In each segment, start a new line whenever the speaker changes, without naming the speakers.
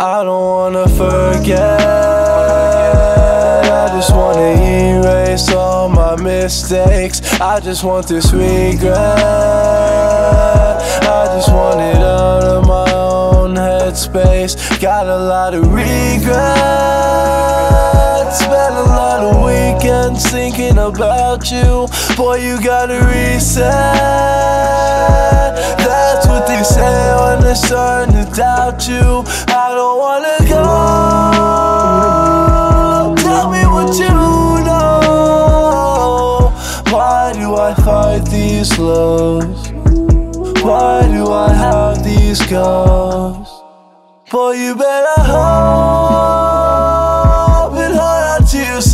I don't wanna forget. I just wanna erase all my mistakes. I just want this regret. I just want it out of my own headspace. Got a lot of regrets. Spent a lot of weekends thinking about you. Boy, you gotta reset. That's what they say when they're starting to doubt you. I don't wanna go. Tell me what you know. Why do I fight these lows? Why do I have these goals? Boy, you better hope and hold on to your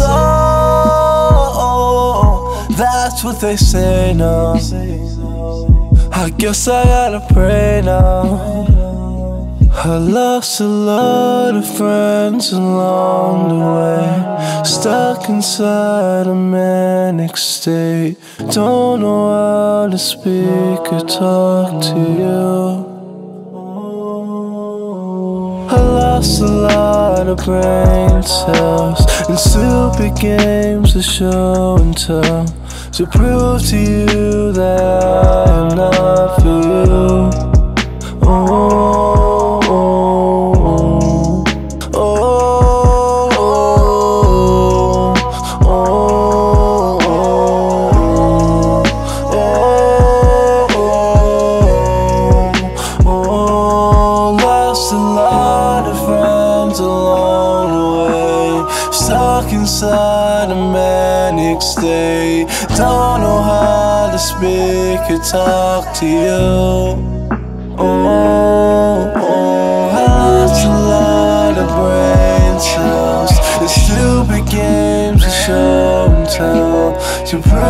soul. That's what they say now. I guess I gotta pray now. I lost a lot of friends along the way, stuck inside a manic state. Don't know how to speak or talk to you. I lost a lot of brain cells in stupid games of show and tell, to prove to you that I am not for you. Stuck inside a manic state. Don't know how to speak or talk to you. I lost a lot of brain cells in stupid games of show and tell, to prove